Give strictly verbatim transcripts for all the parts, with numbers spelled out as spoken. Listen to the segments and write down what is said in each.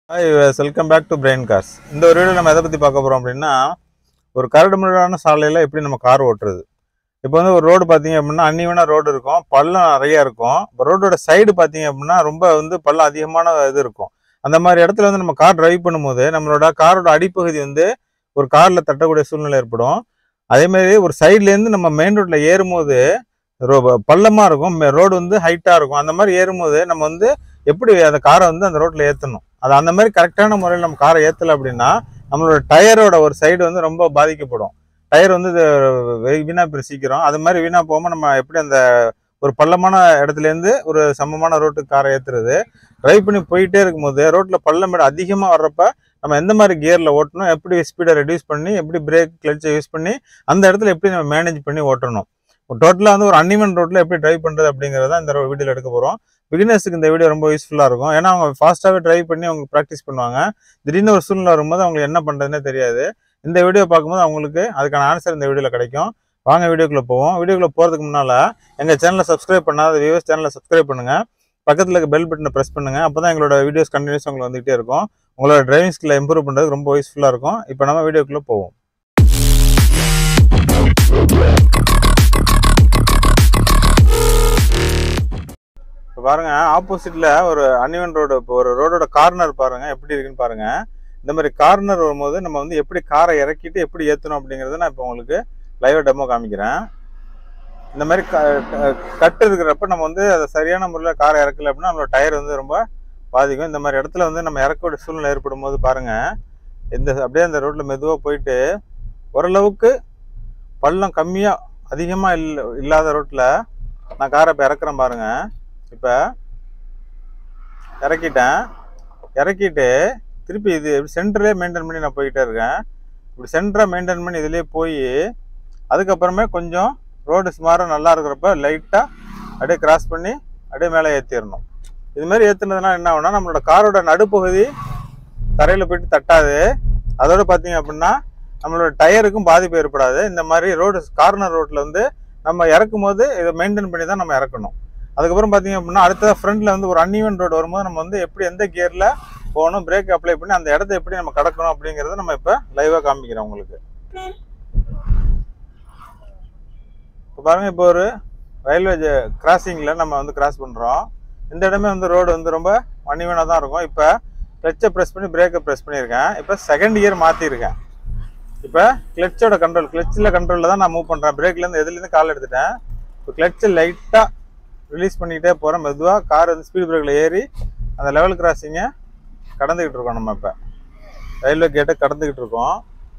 Hi, welcome back to brain cars. இந்த ஒரு video நம்ம எதை பற்றி பார்க்க போகிறோம் அப்படின்னா, ஒரு கரடுமுரடான சாலையில் எப்படி நம்ம கார் ஓட்டுறது. இப்போ வந்து ஒரு ரோடு பார்த்தீங்க அப்படின்னா அன்னிவனாக ரோடு இருக்கும், பள்ளம் நிறையா இருக்கும். இப்போ ரோடோட சைடு பார்த்தீங்க அப்படின்னா ரொம்ப வந்து பள்ளம் அதிகமான இது இருக்கும். அந்த மாதிரி இடத்துல வந்து நம்ம கார் டிரைவ் பண்ணும்போது நம்மளோட காரோட அடிப்பகுதி வந்து ஒரு காரில் தட்டக்கூடிய சூழ்நிலை ஏற்படும். அதேமாதிரி ஒரு சைட்லேருந்து நம்ம மெயின் ரோட்டில் ஏறும்போது ரோ பள்ளமாக இருக்கும், ரோடு வந்து ஹைட்டாக இருக்கும். அந்த மாதிரி ஏறும்போது நம்ம வந்து எப்படி அந்த காரை வந்து அந்த ரோட்டில் ஏற்றணும், அது அந்த மாதிரி கரெக்டான முறையில் நம்ம காரை ஏற்றலை அப்படின்னா நம்மளோட டயரோட ஒரு சைடு வந்து ரொம்ப பாதிக்கப்படும். டயர் வந்து வீணாக போய் சீக்கிரம். அது மாதிரி வீணாக போகாமல் நம்ம எப்படி அந்த ஒரு பள்ளமான இடத்துலேருந்து ஒரு சமமான ரோட்டுக்கு காரை ஏற்றுறது. ட்ரைவ் பண்ணி போயிட்டே இருக்கும்போது ரோட்டில் பள்ளம் அதிகமாக வர்றப்ப நம்ம எந்த மாதிரி கியரில் ஓட்டணும், எப்படி ஸ்பீடை ரெடியூஸ் பண்ணி எப்படி பிரேக் கிளச்சை யூஸ் பண்ணி அந்த இடத்துல எப்படி நம்ம மேனேஜ் பண்ணி ஓட்டணும். டோட்டலாக வந்து ஒரு அன்னிவன் ரோட்டில் எப்படி ட்ரைவ் பண்ணுறது அப்படிங்கிறத இந்த வீடியோவில் எடுக்க போகிறோம். பிகினர்ஸுக்கு இந்த வீடியோ ரொம்ப யூஸ்ஃபுல்லாக இருக்கும். ஏன்னா அவங்க ஃபாஸ்ட்டாகவே ட்ரைவ் பண்ணி அவங்க ப்ராக்டிஸ் பண்ணுவாங்க. திடீர்னு ஒரு சூழ்நிலை வரும்போது அவங்களுக்கு என்ன பண்ணுறதுனே தெரியாது. இந்த வீடியோ பார்க்கும்போது அவங்களுக்கு அதுக்கான ஆன்சர் இந்த வீடியோவில் கிடைக்கும். வாங்க வீடியோக்குள்ளே போவோம். வீடியோக்குள்ளே போகிறதுக்கு முன்னால் எங்கள் சேனலை சப்ஸ்கிரைப் பண்ணாத வியூவர்ஸ் சேனலை சப்ஸ்கிரைப் பண்ணுங்கள். பக்கத்தில் இருக்க பெல் பட்டனை ப்ரெஸ் பண்ணுங்கள். அப்போ தான் எங்களோட வீடியோஸ் கண்டினியூஸ் உங்களுக்கு வந்துகிட்டே இருக்கும். உங்களோட டிரைவிங் ஸ்கில்லை இம்ப்ரூவ் பண்ணுறதுக்கு ரொம்ப யூஸ்ஃபுல்லாக இருக்கும். இப்போ நம்ம வீடியோக்குள்ளே போவோம். இப்போ பாருங்க, ஆப்போசிட்ல ஒரு அன்னிவன் ரோடு, இப்போ ஒரு ரோடோட கார்னர் பாருங்க எப்படி இருக்குன்னு பாருங்க. இந்த மாதிரி கார்னர் வரும்போது நம்ம வந்து எப்படி காரை இறக்கிட்டு எப்படி ஏற்றணும் அப்படிங்கிறத நான் இப்போ உங்களுக்கு லைவ் டெமோ காமிக்கிறேன். இந்த மாதிரி கட்டு இருக்கிறப்ப நம்ம வந்து அதை சரியான முறையில் காரை இறக்கல அப்படின்னா நம்மளோட டயர் வந்து ரொம்ப பாதிக்கும். இந்த மாதிரி இடத்துல வந்து நம்ம இறக்கக்கூடிய சூழ்நிலை ஏற்படும் போது பாருங்க, இந்த அப்படியே அந்த ரோட்ல மெதுவாக போயிட்டு ஓரளவுக்கு பள்ளம் கம்மியாக அதிகமாக இல்லை இல்லாத ரோட்டில் நான் காரை இப்போ இறக்குறேன் பாருங்க. இப்போ இறக்கிட்டேன். இறக்கிட்டு திருப்பி இது சென்டரே மெயின்டைன் பண்ணி நான் போய்கிட்டே இருக்கேன். இப்படி சென்டரை மெயின்டைன் பண்ணி இதுலேயே போய் அதுக்கப்புறமே கொஞ்சம் ரோடு சுமாராக நல்லா இருக்கிறப்ப லைட்டாக அப்படியே கிராஸ் பண்ணி அப்படியே மேலே ஏற்றிடணும். இதுமாரி ஏற்றுனதுனால என்ன ஆகுனா நம்மளோட காரோட நடுப்பகுதி தரையில் போயிட்டு தட்டாது. அதோடு பார்த்தீங்க அப்படின்னா நம்மளோட டயருக்கும் பாதிப்பு ஏற்படாது. இந்த மாதிரி ரோடு கார்னர் ரோட்டில் வந்து நம்ம இறக்கும் போது இதை மெயின்டைன் பண்ணி தான் நம்ம இறக்கணும். அதுக்கப்புறம் பார்த்தீங்க அப்படின்னா அடுத்த ஃப்ரண்ட்டில் வந்து ஒரு அன்இவன் ரோடு வரும்போது நம்ம வந்து எப்படி எந்த கியரில் போகணும், பிரேக் அப்ளை பண்ணி அந்த இடத்த எப்படி நம்ம கடக்கணும் அப்படிங்கிறத நம்ம இப்போ லைவாக காமிக்கிறோம் உங்களுக்கு. இப்போ பாருங்கள், இப்போ ஒரு ரயில்வே கிராசிங்கில் நம்ம வந்து கிராஸ் பண்ணுறோம். இந்த இடமே வந்து ரோடு வந்து ரொம்ப அன்இவனாக தான் இருக்கும். இப்போ கிளச்சை ப்ரெஸ் பண்ணி பிரேக்கை ப்ரெஸ் பண்ணியிருக்கேன். இப்போ செகண்ட் கியர் மாற்றிருக்கேன். இப்போ கிளச்சோட கண்ட்ரோல், கிளச்சில் கண்ட்ரோலில் தான் நான் மூவ் பண்ணுறேன். பிரேக்லேருந்து எதுலேருந்து கால் எடுத்துட்டேன். இப்போ கிளச்சை லைட்டாக ரிலீஸ் பண்ணிக்கிட்டே போகிறோம். மெதுவாக கார் வந்து ஸ்பீட் பிரேக்கில் ஏறி அந்த லெவல் கிராசிங்கை கடந்துக்கிட்டு இருக்கோம். நம்ம இப்போ ரயில்வே கேட்டை கடந்துக்கிட்டு இருக்கோம்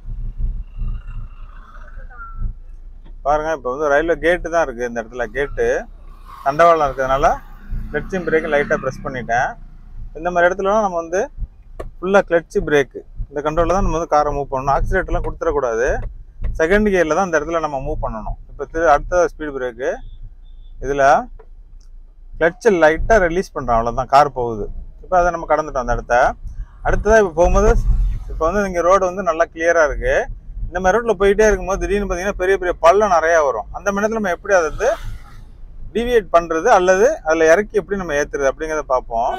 பாருங்கள். இப்போ வந்து ரயில்வே கேட்டு தான் இருக்குது. இந்த இடத்துல கேட்டு தண்டவாளம் இருக்கிறதுனால கிளச்சும் பிரேக்கு லைட்டாக ப்ரெஸ் பண்ணிட்டேன். இந்த மாதிரி இடத்துலலாம் நம்ம வந்து ஃபுல்லாக கிளச்சு பிரேக்கு இந்த கண்ட்ரோலில் தான் நம்ம வந்து காரை மூவ் பண்ணணும். ஆக்சிலேட்டர்லாம் கொடுத்துடக்கூடாது. செகண்ட் கியரில் தான் இந்த இடத்துல நம்ம மூவ் பண்ணணும். இப்போ திரு அடுத்த ஸ்பீட் பிரேக்கு இதில் கிளச்சை லைட்டாக ரிலீஸ் பண்ணுறோம், அவ்வளோதான், கார் போகுது. இப்போ அதை நம்ம கடந்துட்டோம் அந்த இடத்த. அடுத்ததாக இப்போ போகும்போது இப்போ வந்து இங்கே ரோடு வந்து நல்லா கிளியராக இருக்குது. இந்த மாதிரி ரோட்டில் போயிட்டே இருக்கும்போது திடீர்னு பார்த்தீங்கன்னா பெரிய பெரிய பள்ளம் நிறையா வரும். அந்த இடத்துல நம்ம எப்படி அதை வந்து டிவியேட் பண்ணுறது அல்லது அதில் இறக்கி எப்படி நம்ம ஏற்றுறது அப்படிங்கிறத பார்ப்போம்.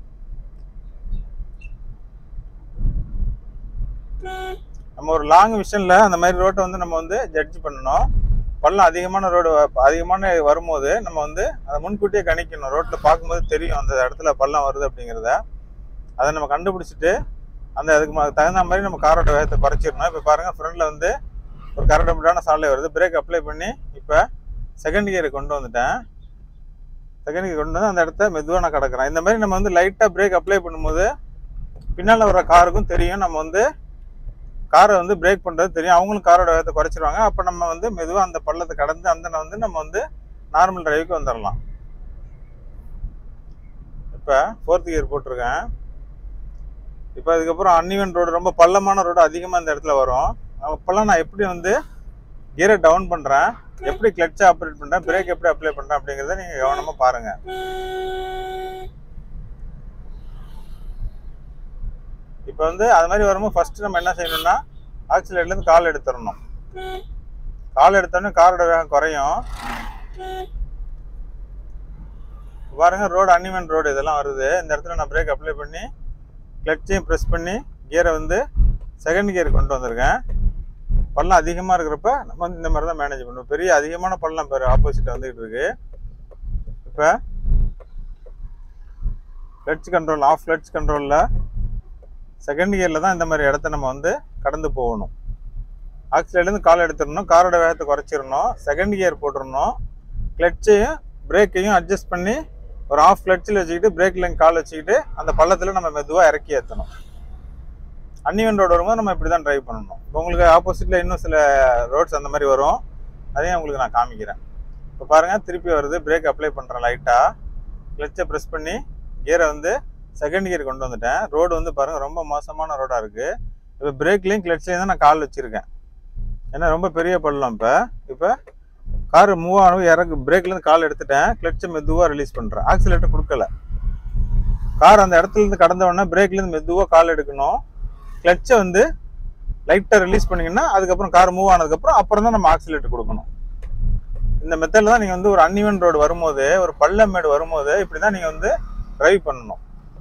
நம்ம ஒரு லாங் விஷனில் அந்த மாதிரி ரோட்டை வந்து நம்ம வந்து ஜட்ஜ் பண்ணணும். பள்ளம் அதிகமான ரோடு அதிகமான வரும்போது நம்ம வந்து அதை முன்கூட்டியே கணிக்கணும். ரோட்டில் பார்க்கும்போது தெரியும் அந்த இடத்துல பள்ளம் வருது அப்படிங்கிறத. அதை நம்ம கண்டுபிடிச்சிட்டு அந்த அதுக்கு தகுந்த மாதிரி நம்ம காரோட வேகத்தை குறைச்சிடணும். இப்போ பாருங்கள், ஃப்ரண்டில் வந்து ஒரு கரடுமுரடான சாலை வருது. பிரேக் அப்ளை பண்ணி இப்போ செகண்ட் கியரை கொண்டு வந்துட்டேன். செகண்ட் கியர் கொண்டு வந்து அந்த இடத்த மெதுவாக நான் கிடக்கிறேன். இந்த மாதிரி நம்ம வந்து லைட்டாக பிரேக் அப்ளை பண்ணும்போது பின்னால் வர காருக்கும் தெரியும் நம்ம வந்து காரை வந்து பிரேக் பண்ணுறது தெரியும். அவங்களும் காரோட வேகத்தை குறைச்சிருவாங்க. அப்போ நம்ம வந்து மெதுவாக அந்த பள்ளத்தை கடந்து அந்த வந்து நம்ம வந்து நார்மல் டிரைவுக்கு வந்துடலாம். இப்போ ஃபோர்த் கியர் போட்டிருக்கேன். இப்போ அதுக்கப்புறம் அன்இவன் ரோடு, ரொம்ப பள்ளமான ரோடு அதிகமாக இந்த இடத்துல வரும். அப்போல்லாம் நான் எப்படி வந்து கியரை டவுன் பண்ணுறேன், எப்படி கிளச்சை ஆப்ரேட் பண்ணுறேன், பிரேக் எப்படி அப்ளை பண்ணுறேன் அப்படிங்கிறத நீங்கள் கவனமாக பாருங்கள். இப்போ வந்து அது மாதிரி வரும்போது ஃபர்ஸ்ட் நம்ம என்ன செய்யணும்னா ஆக்சிலேட்டர்லேருந்து கால் எடுத்துடணும். கால் எடுத்தோடனே காரோட வேகம் குறையும். பாருங்க, ரோடு அன்இவன் ரோடு இதெல்லாம் வருது. இந்த இடத்துல நான் பிரேக் அப்ளை பண்ணி கிளட்சையும் ப்ரெஸ் பண்ணி கியரை வந்து செகண்ட் கியர் கொண்டு வந்திருக்கேன். பள்ளம் அதிகமாக இருக்கிறப்ப நம்ம வந்து இந்த மாதிரி தான் மேனேஜ் பண்ணுவோம். பெரிய அதிகமான பள்ளம் பேர் ஆப்போசிட் வந்துகிட்டு இருக்கு. இப்போ கிளட்ச் கண்ட்ரோல் ஆஃப் கிளட்ச் கண்ட்ரோலில் செகண்ட் கியரில் தான் இந்த மாதிரி இடத்த நம்ம வந்து கடந்து போகணும். ஆக்சிலேருந்து கால் எடுத்துடணும், காரோட வேகத்தை குறைச்சிடணும், செகண்ட் கியர் போட்டுடணும், கிளட்சையும் பிரேக்கையும் அட்ஜஸ்ட் பண்ணி ஒரு ஆஃப் கிளட்சில் வச்சுக்கிட்டு பிரேக்கில் கால் வச்சுக்கிட்டு அந்த பள்ளத்தில் நம்ம மெதுவாக இறக்கி ஏற்றணும். அன்னிவன் ரோடு வரும்போது நம்ம இப்படி தான் ட்ரைவ் பண்ணணும். இப்போ உங்களுக்கு ஆப்போசிட்டில் இன்னும் சில ரோட்ஸ் அந்த மாதிரி வரும், அதையும் உங்களுக்கு நான் காமிக்கிறேன். இப்போ பாருங்கள், திருப்பி வருது. பிரேக் அப்ளை பண்ணுறேன் லைட்டாக, கிளட்சை ப்ரெஸ் பண்ணி கியரை வந்து செகண்ட் கியர் கொண்டு வந்துட்டேன். ரோடு வந்து பாருங்கள் ரொம்ப மோசமான ரோடாக இருக்குது. இப்போ பிரேக்லேயும் கிளட்ச்லேயும் தான் நான் கால் வச்சுருக்கேன், ஏன்னா ரொம்ப பெரிய பள்ளம். இப்போ இப்போ கார் மூவ் ஆகும், இறக்கு பிரேக்லேருந்து கால் எடுத்துட்டேன், கிளட்சை மெதுவாக ரிலீஸ் பண்ணுறேன். ஆக்சிலேட்டர் கொடுக்கல. கார் அந்த இடத்துலேருந்து கடந்த உடனே பிரேக்லேருந்து மெதுவாக கால் எடுக்கணும். கிளட்சை வந்து லைட்டாக ரிலீஸ் பண்ணிங்கன்னா அதுக்கப்புறம் கார் மூவ் ஆனதுக்கப்புறம் அப்புறம் தான் நம்ம ஆக்சிலேட்டர் கொடுக்கணும். இந்த மெத்தடில் தான் நீங்கள் வந்து ஒரு அன்இவன் ரோடு வரும்போது, ஒரு பள்ளம் மேடு வரும்போது இப்படி தான் நீங்கள் வந்து ட்ரைவ் பண்ணணும்.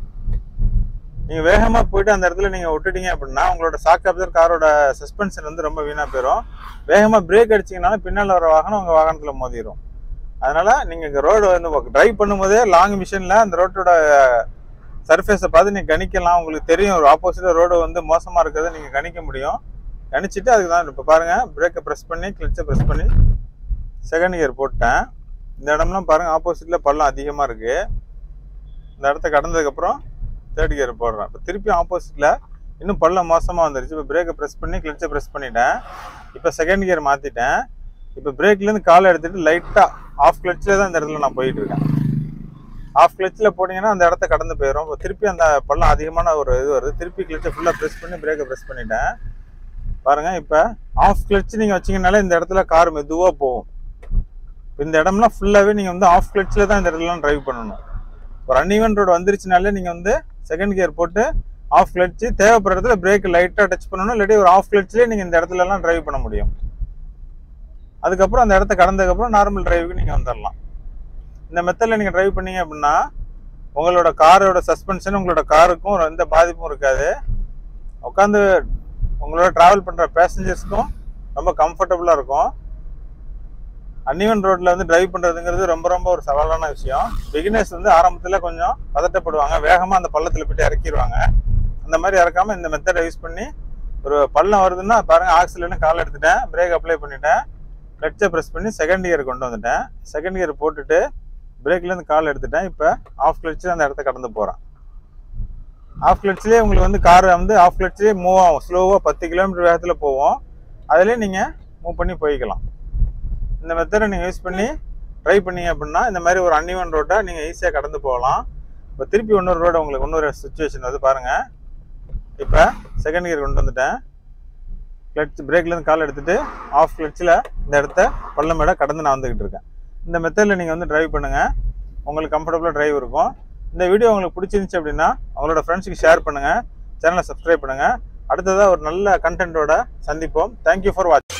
நீங்கள் வேகமாக போயிட்டு அந்த இடத்துல நீங்கள் விட்டுட்டீங்க அப்படின்னா உங்களோட ஷாக் அப்சர் காரோட சஸ்பென்ஷன் வந்து ரொம்ப வீணாக போயிடும். வேகமாக பிரேக் அடிச்சிங்கனாலும் பின்னால் வர வாகனம் உங்கள் வாகனத்தில் மோதிடும். அதனால் நீங்கள் இங்கே ரோடு வந்து ட்ரைவ் பண்ணும்போதே லாங் மிஷினில் அந்த ரோட்டோட சர்ஃபேஸை பார்த்து நீங்கள் கணிக்கலாம். உங்களுக்கு தெரியும் ஒரு ஆப்போசிட்டில் ரோடு வந்து மோசமாக இருக்கிறத நீங்கள் கணிக்க முடியும். கணிச்சிட்டு அதுக்கு தான் இப்போ பாருங்கள், பிரேக்கை ப்ரெஸ் பண்ணி கிளட்சை ப்ரெஸ் பண்ணி செகண்ட் கியர் போட்டேன். இந்த இடம்லாம் பாருங்கள் ஆப்போசிட்டில் பள்ளம் அதிகமாக இருக்குது. இந்த இடத்த கடந்ததுக்கப்புறம் தேர்ட் கியர் போடுறேன். இப்போ திருப்பி ஆப்போசிட்டில் இன்னும் பள்ளம் மோசமாக வந்துருச்சு. இப்போ பிரேக்கை ப்ரெஸ் பண்ணி கிளட்சை ப்ரெஸ் பண்ணிட்டேன். இப்போ செகண்ட் கியர் மாற்றிட்டேன். இப்போ பிரேக்லேருந்து காலை எடுத்துகிட்டு லைட்டாக ஆஃப் கிளட்சில் தான் இந்த இடத்துல நான் போயிட்டுருக்கேன். ஆஃப் கிளட்சில் போட்டிங்கன்னா அந்த இடத்த கடந்து போயிடும். இப்போ திருப்பி அந்த பள்ளம் அதிகமான ஒரு இது வருது. திருப்பி கிளட்சை ஃபுல்லாக ப்ரெஸ் பண்ணி பிரேக்கை ப்ரெஸ் பண்ணிட்டேன். பாருங்கள், இப்போ ஆஃப் கிளட்ச் நீங்கள் வச்சிங்கனாலே இந்த இடத்துல கார் மெதுவாக போகும். இந்த இடம்லாம் ஃபுல்லாகவே நீங்கள் வந்து ஆஃப் கிளட்சில் தான் இந்த இடத்துலலாம் ட்ரைவ் பண்ணணும். ஒரு அன்இவன் ரோடு வந்துருச்சுனாலே நீங்கள் வந்து செகண்ட் கியர் போட்டு ஆஃப் கிளட்ச்சு, தேவைப்படுற இடத்துல பிரேக் லைட்டாக டச் பண்ணணும். இல்லாட்டி ஒரு ஆஃப் கிளட்ச்லேயே நீங்கள் இந்த இடத்துலலாம் ட்ரைவ் பண்ண முடியும். அதுக்கப்புறம் அந்த இடத்த கடந்ததுக்கப்புறம் நார்மல் டிரைவுக்கு நீங்கள் வந்துடலாம். இந்த மெத்தடில் நீங்கள் ட்ரைவ் பண்ணீங்க அப்படின்னா உங்களோட காரோட சஸ்பென்ஷன் உங்களோட காருக்கும் எந்த பாதிப்பும் இருக்காது. உட்காந்து உங்களோட ட்ராவல் பண்ணுற பேசஞ்சர்ஸுக்கும் ரொம்ப கம்ஃபர்டபுளாக இருக்கும். அன்இவன் ரோட்டில் வந்து டிரைவ் பண்ணுறதுங்கிறது ரொம்ப ரொம்ப ஒரு சவாலான விஷயம். பிகினர்ஸ் வந்து ஆரம்பத்தில் கொஞ்சம் பதட்டப்படுவாங்க, வேகமாக அந்த பள்ளத்தில் போய்ட்டு இறக்கிடுவாங்க. அந்த மாதிரி இறக்காமல் இந்த மெத்தடை யூஸ் பண்ணி ஒரு பள்ளம் வருதுன்னா பாருங்கள், ஆக்சிலேருந்து கால் எடுத்துட்டேன், பிரேக் அப்ளை பண்ணிட்டேன், கிளட்சை ப்ரெஸ் பண்ணி செகண்ட் கியர் கொண்டு வந்துட்டேன். செகண்ட் கியர் போட்டுட்டு பிரேக்லேருந்து கால் எடுத்துட்டேன். இப்போ ஆஃப் கிளட்சில் அந்த இடத்த கடந்து போகிறேன். ஆஃப் கிளட்சிலே உங்களுக்கு வந்து கார் வந்து ஆஃப் கிளட்சிலே மூவ் ஆகும். ஸ்லோவாக பத்து கிலோமீட்டர் வேகத்தில் போவோம். அதிலே நீங்கள் மூவ் பண்ணி போய்க்கலாம். இந்த மெத்தடை நீங்கள் யூஸ் பண்ணி ட்ரை பண்ணீங்க அப்படின்னா இந்த மாதிரி ஒரு அன்இவன் ரோட்டை நீங்கள் ஈஸியாக கடந்து போகலாம். இப்போ திருப்பி இன்னொரு ரோடு உங்களுக்கு இன்னொரு சுச்சுவேஷன் வந்து பாருங்கள். இப்போ செகண்ட் கியர் கொண்டு வந்துட்டேன், கிளட்ச் பிரேக்லேருந்து கால் எடுத்துகிட்டு ஆஃப் கிளட்சில் இந்த இடத்த பள்ளமேடை கடந்து நான் வந்துக்கிட்டு இருக்கேன். இந்த மெத்தடில் நீங்கள் வந்து ட்ரைவ் பண்ணுங்கள், உங்களுக்கு கம்ஃபர்டபுளாக ட்ரைவ் இருக்கும். இந்த வீடியோ உங்களுக்கு பிடிச்சிருந்துச்சி அப்படின்னா அவங்களோட ஃப்ரெண்ட்ஸுக்கு ஷேர் பண்ணுங்கள், சேனலை சப்ஸ்கிரைப் பண்ணுங்கள். அடுத்ததாக ஒரு நல்ல கண்டென்ட்டோட சந்திப்போம். தேங்க்யூ ஃபார் வாட்சிங்.